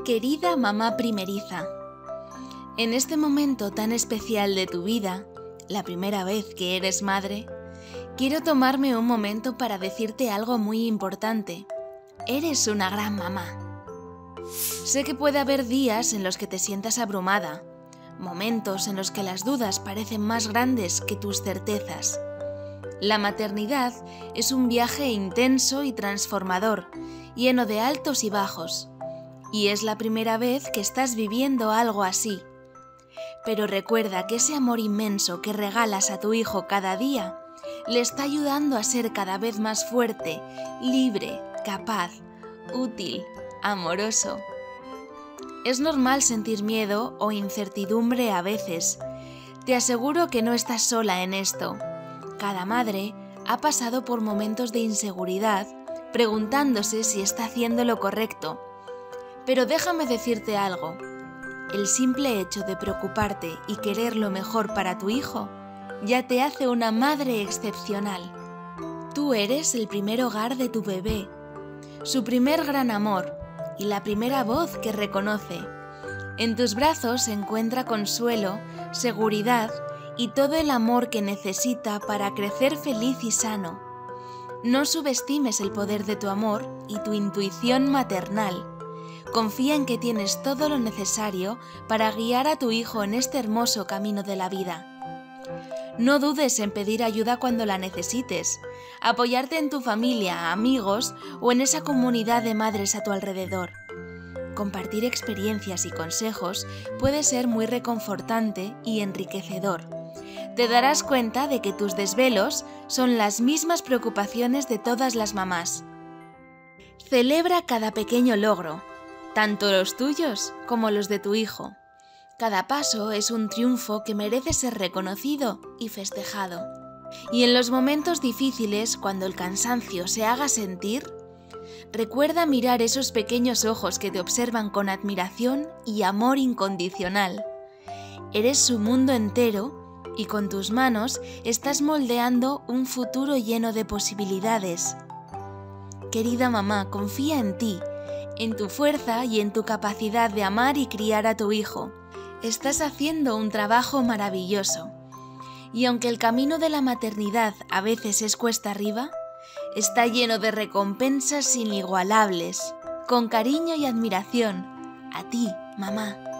Querida mamá primeriza, en este momento tan especial de tu vida, la primera vez que eres madre, quiero tomarme un momento para decirte algo muy importante. Eres una gran mamá. Sé que puede haber días en los que te sientas abrumada, momentos en los que las dudas parecen más grandes que tus certezas. La maternidad es un viaje intenso y transformador, lleno de altos y bajos. Y es la primera vez que estás viviendo algo así. Pero recuerda que ese amor inmenso que regalas a tu hijo cada día le está ayudando a ser cada vez más fuerte, libre, capaz, útil, amoroso. Es normal sentir miedo o incertidumbre a veces. Te aseguro que no estás sola en esto. Cada madre ha pasado por momentos de inseguridad, preguntándose si está haciendo lo correcto. Pero déjame decirte algo. El simple hecho de preocuparte y querer lo mejor para tu hijo ya te hace una madre excepcional. Tú eres el primer hogar de tu bebé, su primer gran amor y la primera voz que reconoce. En tus brazos se encuentra consuelo, seguridad y todo el amor que necesita para crecer feliz y sano. No subestimes el poder de tu amor y tu intuición maternal. Confía en que tienes todo lo necesario para guiar a tu hijo en este hermoso camino de la vida. No dudes en pedir ayuda cuando la necesites, apoyarte en tu familia, amigos o en esa comunidad de madres a tu alrededor. Compartir experiencias y consejos puede ser muy reconfortante y enriquecedor. Te darás cuenta de que tus desvelos son las mismas preocupaciones de todas las mamás. Celebra cada pequeño logro, tanto los tuyos como los de tu hijo. Cada paso es un triunfo que merece ser reconocido y festejado. Y en los momentos difíciles, cuando el cansancio se haga sentir, recuerda mirar esos pequeños ojos que te observan con admiración y amor incondicional. Eres su mundo entero y con tus manos estás moldeando un futuro lleno de posibilidades. Querida mamá, confía en ti, en tu fuerza y en tu capacidad de amar y criar a tu hijo. Estás haciendo un trabajo maravilloso. Y aunque el camino de la maternidad a veces es cuesta arriba, está lleno de recompensas inigualables. Con cariño y admiración, a ti, mamá.